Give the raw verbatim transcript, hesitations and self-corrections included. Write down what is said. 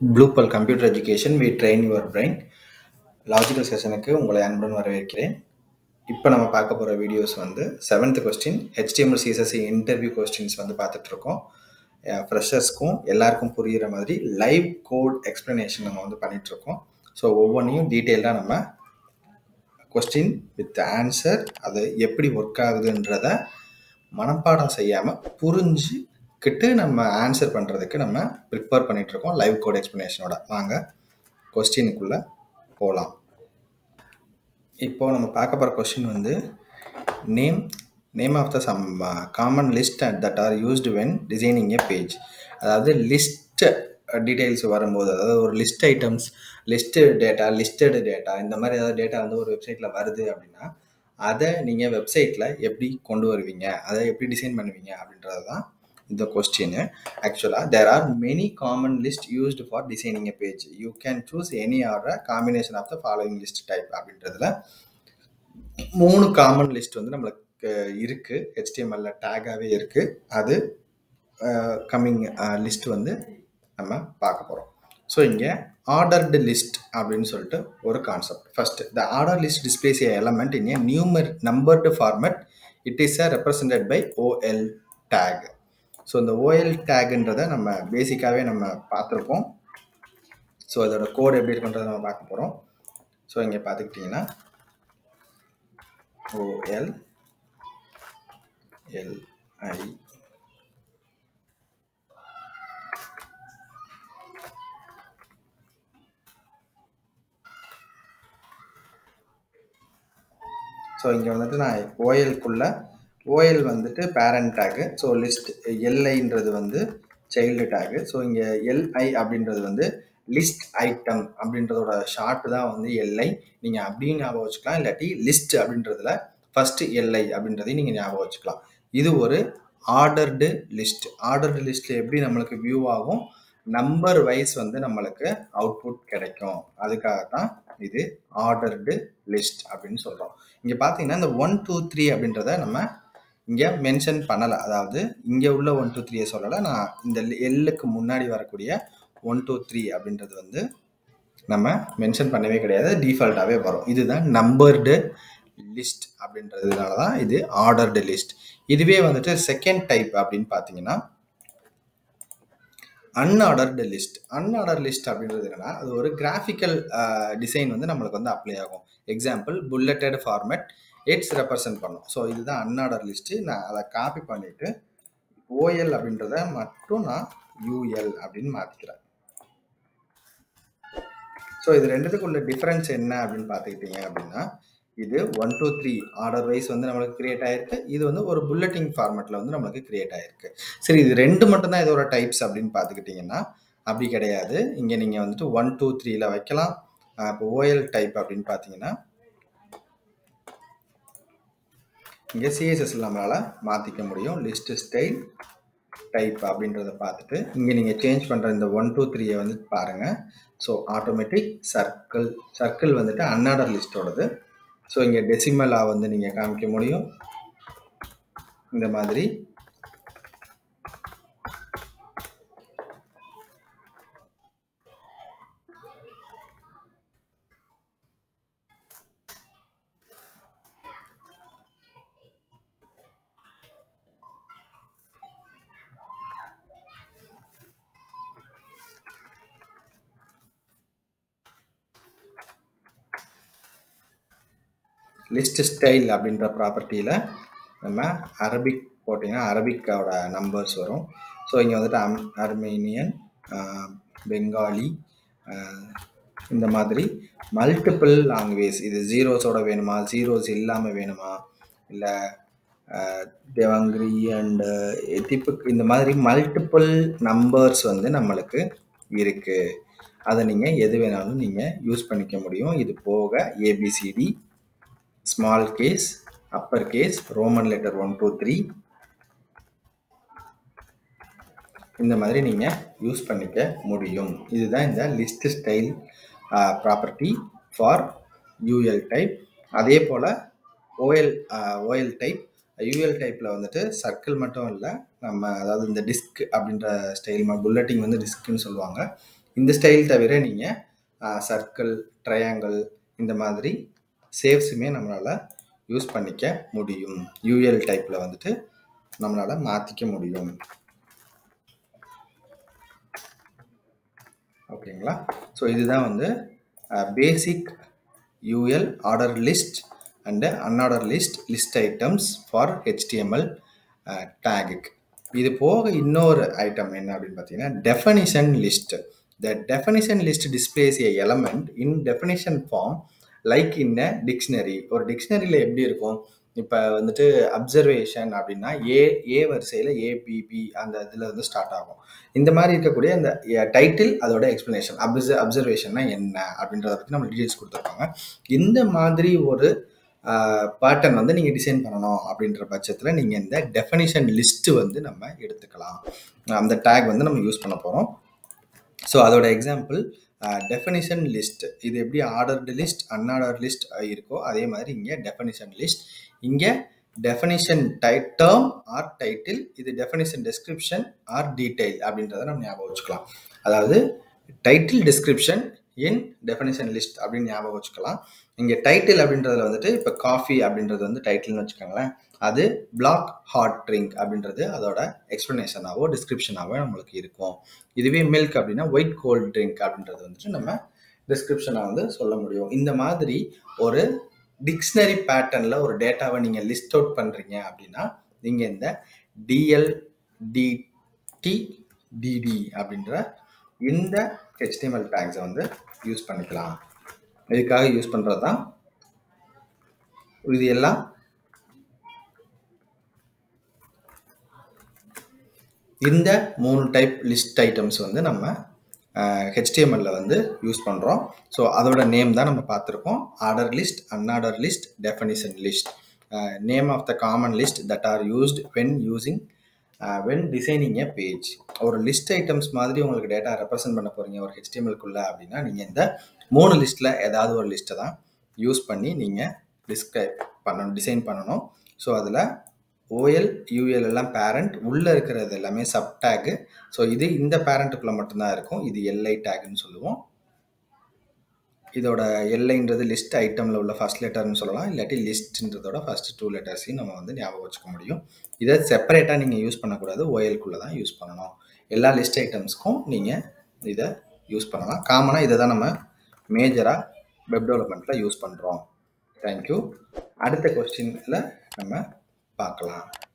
Blue Pearl Computer Education, we train your brain. Logical செஷனுக்கு உங்களை அன்புடன் வரவேற்கிறேன். இப்போ நம்ம பார்க்க போகிற வீடியோஸ் வந்து seventh question HTML CSS interview questions வந்து பார்த்துட்ருக்கோம். ஃப்ரெஷர்ஸ்க்கும் எல்லாருக்கும் புரிகிற மாதிரி லைவ் கோட் எக்ஸ்ப்ளனேஷன் நம்ம வந்து பண்ணிகிட்ருக்கோம். ஸோ ஒவ்வொன்றையும் டீட்டெயிலாக நம்ம கொஸ்டின் வித் ஆன்சர் அது எப்படி ஒர்க் ஆகுதுன்றத மனப்பாடம் செய்யாமல் புரிஞ்சுக்கிட்டு நம்ம ஆன்சர் பண்ணுறதுக்கு நம்ம ப்ரிப்பேர் பண்ணிகிட்ருக்கோம் லைவ் கோட் எக்ஸ்ப்ளனேஷனோட. வாங்க கொஸ்டினுக்குள்ளே போகலாம். இப்போ நம்ம பார்க்க போகிற கொஸ்டின் வந்து name name of the some common list that are used when designing a page. அதாவது லிஸ்ட் டீட்டெயில்ஸ் வரும்போது, அதாவது ஒரு list items, list data, listed data, இந்த மாதிரி ஏதாவது டேட்டா வந்து ஒரு வெப்சைட்டில் வருது அப்படின்னா அதை நீங்கள் வெப்சைட்டில் எப்படி கொண்டு வருவீங்க, அதை எப்படி டிசைன் பண்ணுவீங்க அப்படின்றது தான் இந்த கொஸ்டின். ஆக்சுவலாக there are many common list used for designing a page. You can choose any or combination of the following list type அப்படின்றதுல மூணு காமன் லிஸ்ட் வந்து நம்மளுக்கு இருக்குது, ஹெச்டிஎம்எல்ல டேகாகவே இருக்குது. அது கம்மிங் லிஸ்ட் வந்து நம்ம பார்க்க போகிறோம். ஸோ இங்கே ஆர்டர்டு லிஸ்ட் அப்படின்னு சொல்லிட்டு ஒரு concept. First, the order list displays a element in a number numbered format. It is a represented by OL tag. So இந்த ஓஎல் டேக்ன்றதை நம்ம பேசிக்காகவே நம்ம பார்த்துருப்போம். ஸோ அதோட கோட் எப்படி இருக்குன்றதை நம்ம பார்க்க போகிறோம். ஸோ இங்கே பார்த்துக்கிட்டிங்கன்னா ஓஎல் எல்ஐ ஸோ இங்கே வந்துட்டு நான் ஓஎல்குள்ள ஓஎல் வந்துட்டு பேரண்ட் டேகு, ஸோ லிஸ்ட் எல்ஐன்றது வந்து சைல்டு டேகு. ஸோ இங்கே எல்ஐ அப்படின்றது வந்து லிஸ்ட் ஐட்டம் அப்படின்றதோட ஷார்ட் தான் வந்து எல்ஐ. நீங்கள் அப்படின்னு ஞாபகம் வச்சுக்கலாம், இல்லாட்டி லிஸ்ட் அப்படின்றதுல ஃபஸ்ட்டு எல்ஐ அப்படின்றதையும் நீங்கள் ஞாபகம் வச்சுக்கலாம். இது ஒரு ஆர்டர்டு லிஸ்ட். ஆர்டர்டு லிஸ்ட்டில் எப்படி நம்மளுக்கு வியூ ஆகும், நம்பர் வைஸ் வந்து நம்மளுக்கு அவுட்புட் கிடைக்கும். அதுக்காக தான் இது ஆர்டர்டு லிஸ்ட் அப்படின்னு சொல்கிறோம். இங்கே பார்த்தீங்கன்னா இந்த ஒன் டூ த்ரீ அப்படின்றத நம்ம இங்கே மென்ஷன் பண்ணலை. அதாவது இங்கே உள்ள ஒன் டூ த்ரீயை சொல்லலை, நான் இந்த எல்லுக்கு முன்னாடி வரக்கூடிய ஒன் டூ த்ரீ அப்படின்றது வந்து நம்ம மென்ஷன் பண்ணவே கிடையாது, டிஃபால்ட்டாகவே வரும். இதுதான் நம்பர்டு லிஸ்ட் அப்படின்றதுனால தான் இது ஆர்டர்டு லிஸ்ட். இதுவே வந்துட்டு செகண்ட் டைப் அப்படின்னு பார்த்தீங்கன்னா அன்ஆர்டர்டு லிஸ்ட். அன்ஆர்டர் லிஸ்ட் அப்படின்றது என்னன்னா, அது ஒரு கிராஃபிக்கல் டிசைன் வந்து நம்மளுக்கு வந்து அப்ளை ஆகும். Example bulleted format it's represent பண்ணும். ஸோ இதுதான் அன்ஆர்டர் லிஸ்ட்டு. நான் அதை காப்பி பண்ணிவிட்டு ஓஎல் அப்படின்றத மட்டும் நான் யூஎல் அப்படின்னு மாற்றிக்கிறேன். ஸோ இது ரெண்டுத்துக்குள்ள டிஃப்ரென்ஸ் என்ன அப்படின்னு பார்த்துக்கிட்டீங்க அப்படின்னா, இது one two three order wise வந்து நம்மளுக்கு கிரியேட் ஆகிருக்கு. இது வந்து ஒரு புல்லட்டிங் ஃபார்மேட்டில் வந்து நம்மளுக்கு கிரியேட் ஆகிருக்கு. சரி, இது ரெண்டு மட்டும்தான் இதோட டைப்ஸ் அப்படின்னு பார்த்துக்கிட்டிங்கன்னா அப்படி கிடையாது. இங்கே நீங்கள் வந்துட்டு ஒன் டூ த்ரீல வைக்கலாம். இப்போ ஓஎல் டைப் அப்படின்னு பார்த்தீங்கன்னா இங்கே சிஎஸ்எஸ்ல நம்மளால் மாற்றிக்க முடியும். லிஸ்ட் ஸ்டைல் டைப் அப்படின்றத பார்த்துட்டு இங்கே நீங்கள் சேஞ்ச் பண்ணுற இந்த ஒன் டூ த்ரீயை வந்து பாருங்கள். ஸோ ஆட்டோமேட்டிக் சர்க்கிள் சர்க்கிள் வந்துட்டு அன்ஆர்டர் லிஸ்ட்டோடது. ஸோ இங்கே டெசிமலாக வந்து நீங்கள் காமிக்க முடியும். இந்த மாதிரி லிஸ்ட் ஸ்டைல் அப்படின்ற ப்ராப்பர்ட்டியில் நம்ம அரபிக் போட்டிங்கன்னா அரபிக்கோட நம்பர்ஸ் வரும். ஸோ இங்கே வந்துட்டு அம் அர்மேனியன், பெங்காலி, இந்த மாதிரி மல்டிபிள் லாங்குவேஜ். இது ஜீரோஸோட வேணுமா, ஜீரோஸ் இல்லாமல் வேணுமா, இல்லை தேவங்கிரி அண்டு எத்திப்புக், இந்த மாதிரி மல்டிபிள் நம்பர்ஸ் வந்து நம்மளுக்கு இருக்குது. அதை நீங்கள் எது வேணாலும் நீங்கள் யூஸ் பண்ணிக்க முடியும். இது போக A B C D, small case, upper case, roman letter one two three, இந்த மாதிரி நீங்கள் யூஸ் பண்ணிக்க முடியும். இதுதான் இந்த list style property for UL type. அதே போல் ஓஎல் ஓஎல் டைப் யூஎல் டைப்பில் வந்துட்டு சர்க்கிள் மட்டும் இல்லை, நம்ம அதாவது இந்த டிஸ்க் அப்படின்ற ஸ்டைல் புல்லட்டிங் வந்து டிஸ்க்குன்னு சொல்லுவாங்க. இந்த ஸ்டைல் தவிர நீங்கள் சர்க்கிள், ட்ரையாங்கிள் இந்த மாதிரி சேவ்ஸுமே நம்மளால் யூஸ் பண்ணிக்க முடியும். யூஎல் டைப்பில் வந்துட்டு நம்மளால் மாற்றிக்க முடியும். ஓகேங்களா? ஸோ இதுதான் வந்து basic UL order list and unorder list list items for HTML டேகுக்கு. இது போக இன்னொரு ஐட்டம் என்ன அப்படின்னு பார்த்தீங்கன்னா definition list. The definition list displays a element in definition form like in a dictionary. ஒரு டிக்ஷனரியில் எப்படி இருக்கும், இப்போ வந்துட்டு அப்சர்வேஷன் அப்படின்னா ஏ ஏ வரிசையில் ஏபிபி அந்த இதில் வந்து ஸ்டார்ட் ஆகும். இந்த மாதிரி இருக்கக்கூடிய அந்த டைட்டில், அதோட எக்ஸ்பிளனேஷன், அப்சர் அப்சர்வேஷன்னா என்ன அப்படின்றத பற்றி நம்ம டீட்டெயில்ஸ் கொடுத்துருப்பாங்க. இந்த மாதிரி ஒரு பேட்டர்ன் வந்து நீங்கள் டிசைன் பண்ணணும் அப்படின்ற பட்சத்தில் நீங்கள் இந்த டெஃபனிஷன் லிஸ்ட்டு வந்து நம்ம எடுத்துக்கலாம். அந்த டேக் வந்து நம்ம யூஸ் பண்ண போகிறோம். ஸோ அதோட எக்ஸாம்பிள் டெஃபனிஷன் லிஸ்ட். இது எப்படி ஆர்டர்டு லிஸ்ட், அன்ஆர்டர் லிஸ்ட் இருக்கோ அதே மாதிரி இங்கே டெஃபனிஷன் லிஸ்ட். இங்கே டெஃபனிஷன் டை டேர்ம் ஆர் டைட்டில், இது டெஃபனிஷன் டெஸ்கிரிப்ஷன் ஆர் டீடைல் அப்படின்றத நம்ம ஞாபகம் வச்சுக்கலாம். அதாவது title description in definition list அப்படின்னு ஞாபகம் வச்சுக்கலாம். இங்கே டைட்டில் அப்படின்றதுல வந்துட்டு இப்போ காஃபி அப்படின்றது வந்து டைட்டில்னு வச்சுக்கோங்களேன். அது பிளாக் ஹாட் ட்ரிங்க் அப்படின்றது அதோட எக்ஸ்பிளனேஷனாவோ டிஸ்கிரிப்ஷனாவோ நம்மளுக்கு இருக்கும். இதுவே மில்க் அப்படின்னா ஒயிட் கோல்ட் ட்ரிங்க் அப்படின்றது வந்துட்டு நம்ம டிஸ்கிரிப்ஷனாக வந்து சொல்ல முடியும். இந்த மாதிரி ஒரு டிக்ஷனரி பேட்டர்னில் ஒரு டேட்டாவை நீங்கள் லிஸ்ட் அவுட் பண்ணுறீங்க அப்படின்னா நீங்கள் இந்த டிஎல் டிடி டிடி அப்படின்ற இந்த ஹெச்டிஎம்எல் டேக்ஸை வந்து யூஸ் பண்ணிக்கலாம். இதுக்காக யூஸ் பண்ணுறது தான் இது. எல்லாம் இந்த மூணு டைப் லிஸ்ட் ஐட்டம்ஸ் வந்து நம்ம ஹெச்டிஎம்எல்ல வந்து யூஸ் பண்ணுறோம். ஸோ அதோட நேம் தான் நம்ம பார்த்துருக்கோம். Order list, unorder list, definition list. Name of the common list that are used when using when designing a page. ஒரு லிஸ்ட் ஐட்டம்ஸ் மாதிரி உங்களுக்கு டேட்டா ரெப்ரசென்ட் பண்ண போகிறீங்க ஒரு ஹெச்டிஎம்எல்குள்ளே அப்படின்னா நீங்கள் இந்த மூணு லிஸ்ட்டில் ஏதாவது ஒரு லிஸ்ட்டை தான் யூஸ் பண்ணி நீங்கள் டிஸ்கிரைப் பண்ணணும், டிசைன் பண்ணணும். ஸோ அதில் ஓஎல் யூஎல் எல்லாம் பேரண்ட், உள்ளே இருக்கிறது எல்லாமே சப் டேகு. ஸோ இது இந்த பேரண்ட்டுக்குள்ளே மட்டும்தான் இருக்கும். இது எல்ஐ டேகுன்னு சொல்லுவோம். இதோட எல்ஐன்றது லிஸ்ட் ஐட்டமில் உள்ள ஃபர்ஸ்ட் லெட்டர்னு சொல்லலாம், இல்லாட்டி லிஸ்ட்ன்றதோட ஃபர்ஸ்ட் டூ லெட்டர்ஸையும் நம்ம வந்து ஞாபகம் வச்சுக்க முடியும். இதை செப்பரேட்டாக நீங்கள் யூஸ் பண்ணக்கூடாது, ஓஎல்குள்ளே தான் யூஸ் பண்ணணும். எல்லா லிஸ்ட் ஐட்டம்ஸ்க்கும் நீங்கள் இதை யூஸ் பண்ணலாம். காமனாக இதை தான் நம்ம மேஜராக வெப் டெவலப்மெண்ட்டில் யூஸ் பண்ணுறோம். தேங்க்யூ. அடுத்த கொஸ்டினில் நம்ம பார்க்கலாம்.